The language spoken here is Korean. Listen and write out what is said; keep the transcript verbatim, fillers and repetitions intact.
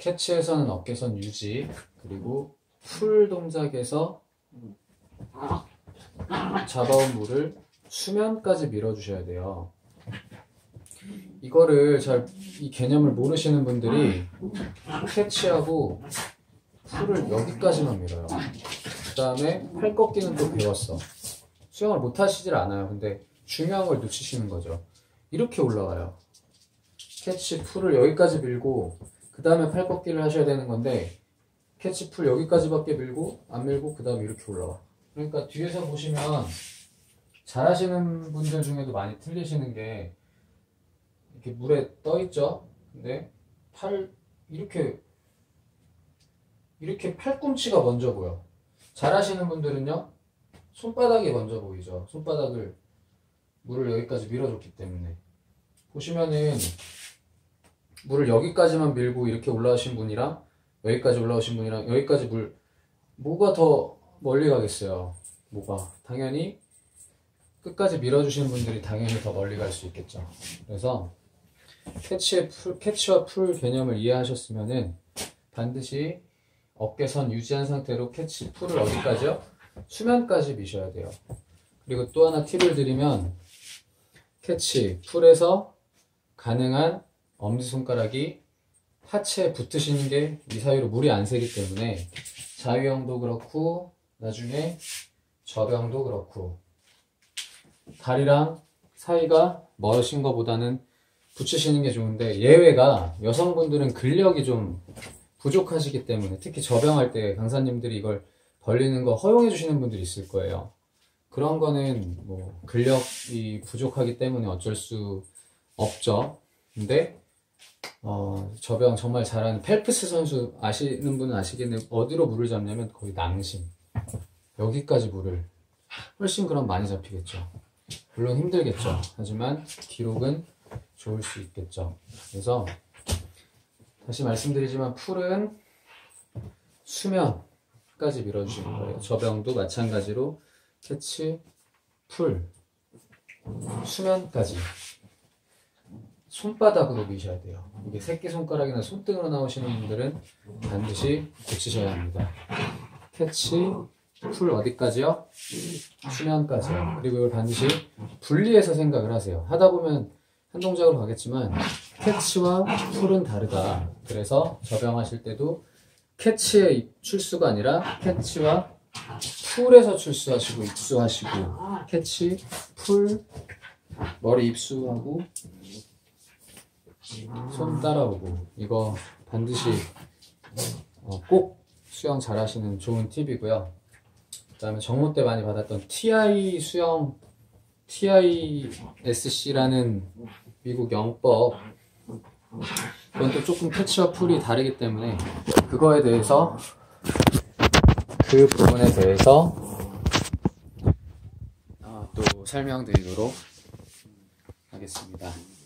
캐치에서는 어깨선 유지, 그리고 풀 동작에서 잡아온 물을 수면까지 밀어주셔야 돼요. 이거를 잘, 이 개념을 모르시는 분들이 캐치하고 풀을 여기까지만 밀어요. 그 다음에 팔 꺾기는 또 배웠어. 수영을 못 하시질 않아요. 근데 중요한 걸 놓치시는 거죠. 이렇게 올라와요. 캐치 풀을 여기까지 밀고 그 다음에 팔 꺾기를 하셔야 되는 건데, 캐치 풀 여기까지밖에 밀고 안 밀고 그 다음에 이렇게 올라와. 그러니까 뒤에서 보시면 잘하시는 분들 중에도 많이 틀리시는 게, 이렇게 물에 떠 있죠. 근데 팔 이렇게 이렇게 팔꿈치가 먼저 보여. 잘하시는 분들은요, 손바닥이 먼저 보이죠. 손바닥을 물을 여기까지 밀어줬기 때문에. 보시면은 물을 여기까지만 밀고 이렇게 올라오신 분이랑 여기까지 올라오신 분이랑 여기까지 물, 뭐가 더 멀리 가겠어요? 뭐가? 당연히 끝까지 밀어주시는 분들이 당연히 더 멀리 갈 수 있겠죠. 그래서 캐치의 풀, 캐치와 풀 개념을 이해하셨으면은 반드시 어깨선 유지한 상태로 캐치 풀을 어디까지요? 수면까지 미셔야 돼요. 그리고 또 하나 팁을 드리면, 캐치 풀에서 가능한 엄지손가락이 하체에 붙으시는 게 이 사이로 물이 안 새기 때문에 자유형도 그렇고 나중에 접영도 그렇고 다리랑 사이가 멀으신 것보다는 붙이시는 게 좋은데, 예외가 여성분들은 근력이 좀 부족하시기 때문에, 특히 접영할 때 강사님들이 이걸 벌리는 거 허용해 주시는 분들이 있을 거예요. 그런 거는 뭐 근력이 부족하기 때문에 어쩔 수 없죠. 근데 어, 접영 정말 잘하는 펠프스 선수 아시는 분은 아시겠네요. 어디로 물을 잡냐면 거의 낭심, 여기까지 물을, 훨씬 그럼 많이 잡히겠죠. 물론 힘들겠죠. 하지만 기록은 좋을 수 있겠죠. 그래서 다시 말씀드리지만 풀은 수면까지 밀어주시는 거예요. 접영도 마찬가지로 캐치, 풀, 수면까지 손바닥으로 미셔야 돼요. 이게 새끼손가락이나 손등으로 나오시는 분들은 반드시 고치셔야 합니다. 캐치, 풀 어디까지요? 수면까지요. 그리고 이걸 반드시 분리해서 생각을 하세요. 하다 보면 한 동작으로 가겠지만 캐치와 풀은 다르다. 그래서 접영하실 때도 캐치의 출수가 아니라 캐치와 풀에서 출수하시고 입수하시고, 캐치, 풀, 머리 입수하고 손 따라오고, 이거 반드시 어, 꼭 수영 잘 하시는 좋은 팁이고요. 그 다음에 정모 때 많이 받았던 티아이 수영, 티아이에스씨라는 미국 영법, 그건 또 조금 캐치와 풀이 다르기 때문에 그거에 대해서, 그 부분에 대해서 어, 또 설명드리도록 하겠습니다.